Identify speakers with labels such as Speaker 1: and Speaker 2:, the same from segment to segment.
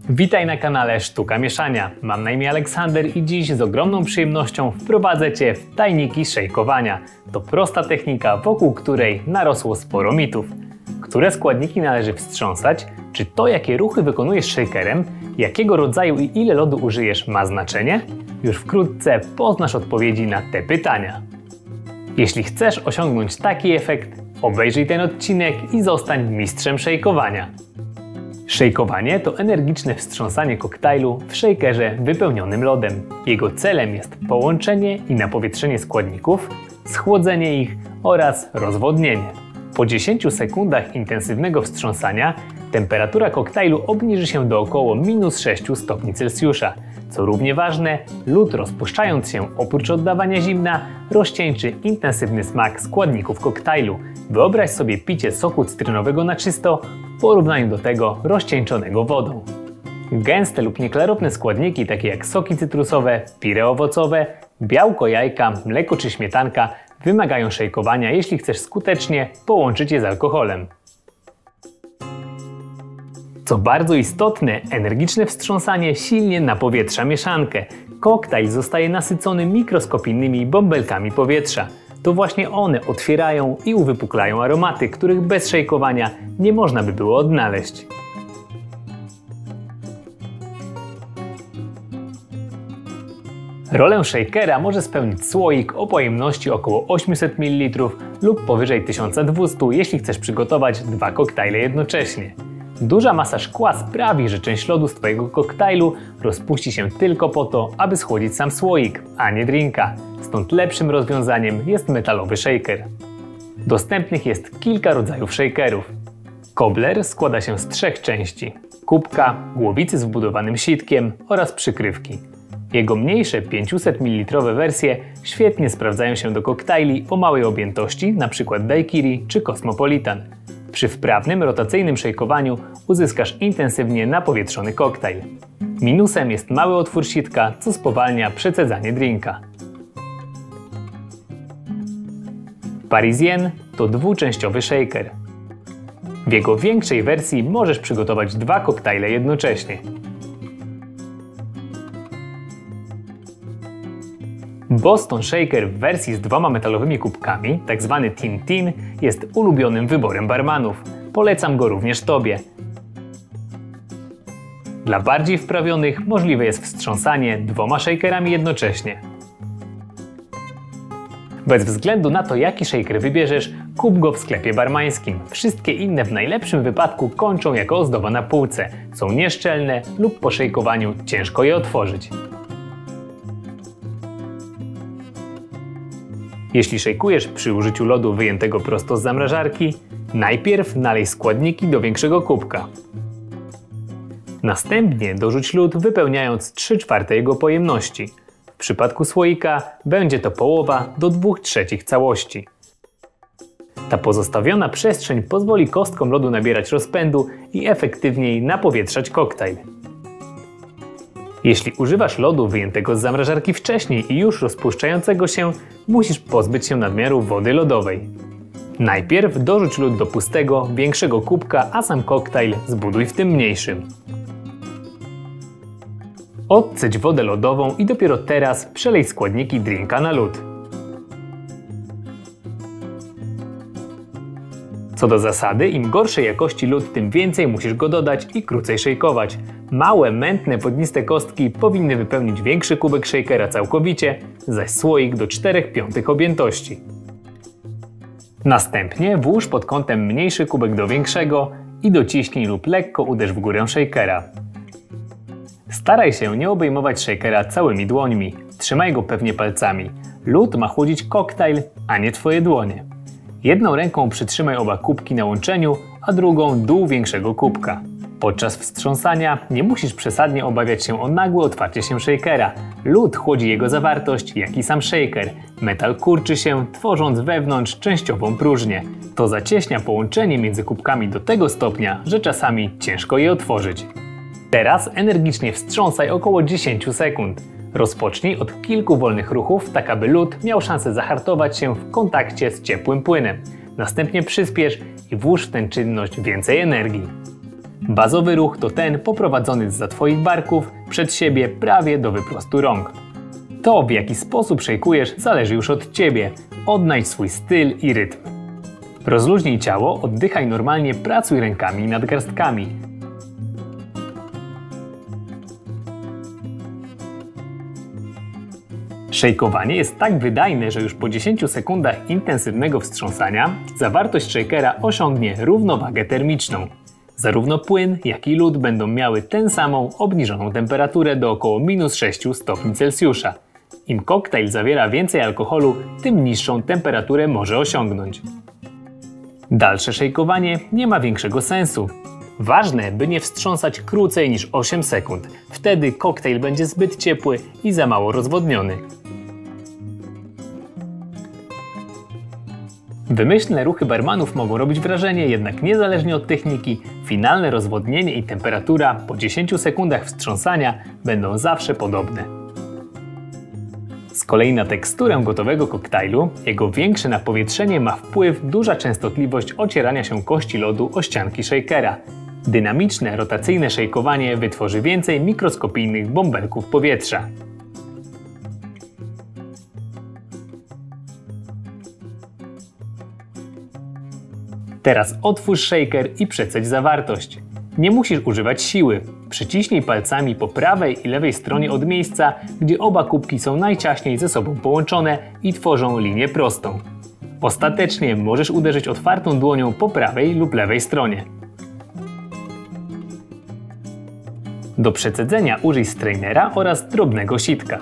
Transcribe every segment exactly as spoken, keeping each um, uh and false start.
Speaker 1: Witaj na kanale Sztuka Mieszania. Mam na imię Aleksander i dziś z ogromną przyjemnością wprowadzę Cię w tajniki szejkowania. To prosta technika, wokół której narosło sporo mitów. Które składniki należy wstrząsać? Czy to, jakie ruchy wykonujesz shakerem? Jakiego rodzaju i ile lodu użyjesz, ma znaczenie? Już wkrótce poznasz odpowiedzi na te pytania. Jeśli chcesz osiągnąć taki efekt, obejrzyj ten odcinek i zostań mistrzem szejkowania. Szejkowanie to energiczne wstrząsanie koktajlu w shakerze wypełnionym lodem. Jego celem jest połączenie i napowietrzenie składników, schłodzenie ich oraz rozwodnienie. Po dziesięciu sekundach intensywnego wstrząsania temperatura koktajlu obniży się do około minus sześciu stopni Celsjusza. Co równie ważne, lód, rozpuszczając się oprócz oddawania zimna, rozcieńczy intensywny smak składników koktajlu. Wyobraź sobie picie soku cytrynowego na czysto w porównaniu do tego rozcieńczonego wodą. Gęste lub nieklarowne składniki takie jak soki cytrusowe, pire owocowe, białko jajka, mleko czy śmietanka wymagają szejkowania, jeśli chcesz skutecznie połączyć je z alkoholem. Co bardzo istotne, energiczne wstrząsanie silnie napowietrza mieszankę. Koktajl zostaje nasycony mikroskopijnymi bąbelkami powietrza. To właśnie one otwierają i uwypuklają aromaty, których bez szejkowania nie można by było odnaleźć. Rolę shakera może spełnić słoik o pojemności około osiemset mililitrów lub powyżej tysiąc dwieście, jeśli chcesz przygotować dwa koktajle jednocześnie. Duża masa szkła sprawi, że część lodu z Twojego koktajlu rozpuści się tylko po to, aby schłodzić sam słoik, a nie drinka. Stąd lepszym rozwiązaniem jest metalowy shaker. Dostępnych jest kilka rodzajów shakerów. Cobbler składa się z trzech części: kubka, głowicy z wbudowanym sitkiem oraz przykrywki. Jego mniejsze pięćset mililitrowe wersje świetnie sprawdzają się do koktajli o małej objętości, np. daiquiri czy Cosmopolitan. Przy wprawnym, rotacyjnym szejkowaniu uzyskasz intensywnie napowietrzony koktajl. Minusem jest mały otwór sitka, co spowalnia przecedzanie drinka. Parisien to dwuczęściowy shaker. W jego większej wersji możesz przygotować dwa koktajle jednocześnie. Boston Shaker w wersji z dwoma metalowymi kubkami, tzw. Tin Tin, jest ulubionym wyborem barmanów. Polecam go również Tobie. Dla bardziej wprawionych możliwe jest wstrząsanie dwoma shakerami jednocześnie. Bez względu na to, jaki shaker wybierzesz, kup go w sklepie barmańskim. Wszystkie inne w najlepszym wypadku kończą jako ozdoba na półce. Są nieszczelne lub po szejkowaniu ciężko je otworzyć. Jeśli szejkujesz przy użyciu lodu wyjętego prosto z zamrażarki, najpierw nalej składniki do większego kubka. Następnie dorzuć lód, wypełniając trzy czwarte jego pojemności. W przypadku słoika będzie to połowa do dwóch trzecich całości. Ta pozostawiona przestrzeń pozwoli kostkom lodu nabierać rozpędu i efektywniej napowietrzać koktajl. Jeśli używasz lodu wyjętego z zamrażarki wcześniej i już rozpuszczającego się, musisz pozbyć się nadmiaru wody lodowej. Najpierw dorzuć lód do pustego, większego kubka, a sam koktajl zbuduj w tym mniejszym. Odcedź wodę lodową i dopiero teraz przelej składniki drinka na lód. Co do zasady, im gorszej jakości lód, tym więcej musisz go dodać i krócej szejkować. Małe, mętne, wodniste kostki powinny wypełnić większy kubek shakera całkowicie, zaś słoik do czterech piątych objętości. Następnie włóż pod kątem mniejszy kubek do większego i dociśnij lub lekko uderz w górę shakera. Staraj się nie obejmować shakera całymi dłońmi, trzymaj go pewnie palcami. Lód ma chłodzić koktajl, a nie Twoje dłonie. Jedną ręką przytrzymaj oba kubki na łączeniu, a drugą dół większego kubka. Podczas wstrząsania nie musisz przesadnie obawiać się o nagłe otwarcie się shakera. Lód chłodzi jego zawartość, jak i sam shaker. Metal kurczy się, tworząc wewnątrz częściową próżnię. To zacieśnia połączenie między kubkami do tego stopnia, że czasami ciężko je otworzyć. Teraz energicznie wstrząsaj około dziesięć sekund. Rozpocznij od kilku wolnych ruchów, tak aby lód miał szansę zahartować się w kontakcie z ciepłym płynem. Następnie przyspiesz i włóż w tę czynność więcej energii. Bazowy ruch to ten poprowadzony zza Twoich barków przed siebie prawie do wyprostu rąk. To, w jaki sposób szejkujesz, zależy już od Ciebie. Odnajdź swój styl i rytm. Rozluźnij ciało, oddychaj normalnie, pracuj rękami i nadgarstkami. Szejkowanie jest tak wydajne, że już po dziesięciu sekundach intensywnego wstrząsania zawartość szejkera osiągnie równowagę termiczną. Zarówno płyn, jak i lód będą miały tę samą obniżoną temperaturę do około minus sześciu stopni Celsjusza. Im koktajl zawiera więcej alkoholu, tym niższą temperaturę może osiągnąć. Dalsze szejkowanie nie ma większego sensu. Ważne, by nie wstrząsać krócej niż osiem sekund. Wtedy koktajl będzie zbyt ciepły i za mało rozwodniony. Wymyślne ruchy barmanów mogą robić wrażenie, jednak niezależnie od techniki, finalne rozwodnienie i temperatura po dziesięciu sekundach wstrząsania będą zawsze podobne. Z kolei na teksturę gotowego koktajlu, jego większe napowietrzenie ma wpływ duża częstotliwość ocierania się kości lodu o ścianki szejkera. Dynamiczne, rotacyjne szejkowanie wytworzy więcej mikroskopijnych bąbelków powietrza. Teraz otwórz szejker i przecedź zawartość. Nie musisz używać siły. Przyciśnij palcami po prawej i lewej stronie od miejsca, gdzie oba kubki są najciaśniej ze sobą połączone i tworzą linię prostą. Ostatecznie możesz uderzyć otwartą dłonią po prawej lub lewej stronie. Do przecedzenia użyj strainera oraz drobnego sitka.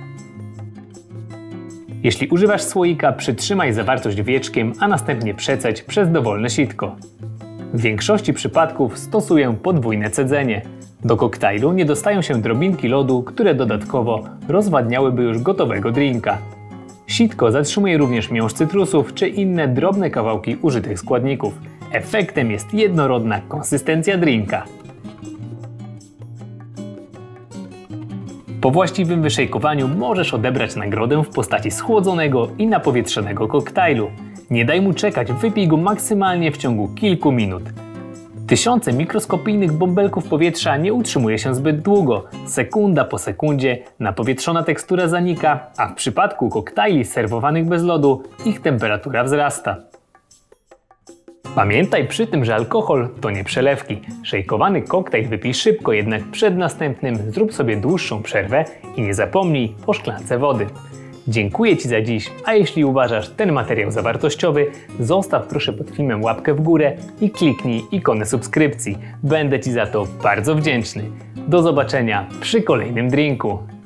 Speaker 1: Jeśli używasz słoika, przytrzymaj zawartość wieczkiem, a następnie przecedź przez dowolne sitko. W większości przypadków stosuję podwójne cedzenie. Do koktajlu nie dostają się drobinki lodu, które dodatkowo rozwadniałyby już gotowego drinka. Sitko zatrzymuje również miąższ cytrusów czy inne drobne kawałki użytych składników. Efektem jest jednorodna konsystencja drinka. Po właściwym wyszejkowaniu możesz odebrać nagrodę w postaci schłodzonego i napowietrzonego koktajlu. Nie daj mu czekać, wypij go maksymalnie w ciągu kilku minut. Tysiące mikroskopijnych bąbelków powietrza nie utrzymuje się zbyt długo. Sekunda po sekundzie napowietrzona tekstura zanika, a w przypadku koktajli serwowanych bez lodu ich temperatura wzrasta. Pamiętaj przy tym, że alkohol to nie przelewki. Szejkowany koktajl wypij szybko, jednak przed następnym zrób sobie dłuższą przerwę i nie zapomnij o szklance wody. Dziękuję Ci za dziś, a jeśli uważasz ten materiał za wartościowy, zostaw proszę pod filmem łapkę w górę i kliknij ikonę subskrypcji. Będę Ci za to bardzo wdzięczny. Do zobaczenia przy kolejnym drinku.